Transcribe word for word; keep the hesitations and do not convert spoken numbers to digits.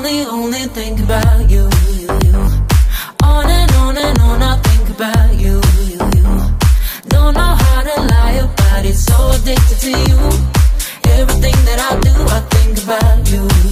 only, only think about you, you, you. On and on and on I think about you, you, you. Don't know how to lie about it, so addicted to you. Everything that I do I think about you.